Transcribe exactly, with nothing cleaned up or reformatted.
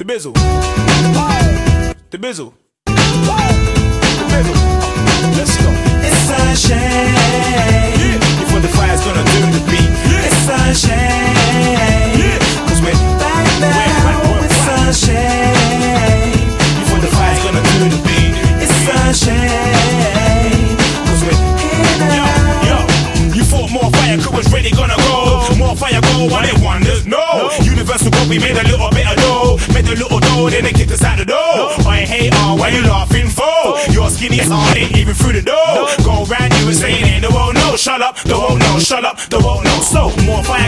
bizzle. The bizzle. The bizzle. Let's go. It's sunshine. Yeah. Before the fire's gonna do the beat. Yeah. It's sunshine. Yeah. Cause we're Right now, it's sunshine. Before the fire's gonna do the beat. It's sunshine. Cause we're Yo, yo. You thought more fire crew was ready gonna go. More fire go while it wonders. No. Universal go, we made a little bit of dough. Made a little dough, then they kicked us out the door. I hate all, why you laughing for? You're skinny as all in, even through the door. Go round you and saying ain't the world no. Shut up, the world no. Shut up, the world no. So more fire